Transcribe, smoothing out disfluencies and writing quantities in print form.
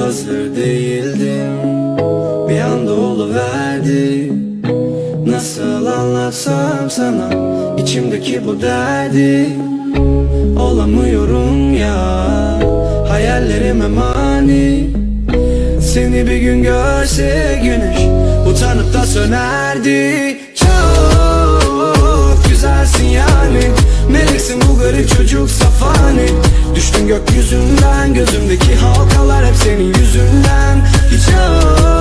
hazır değildim, bir anda oluverdi. Nasıl anlatsam sana içimdeki bu derdi? Olamıyorum ya, hayallerime mani. Seni bir gün görse güneş utanıp da sönerdi. Çok güzelsin yani, meleksin bu garip çocuk safani. Düştün gökyüzünden, gözümdeki halkalar hep senin yüzünden. Hiç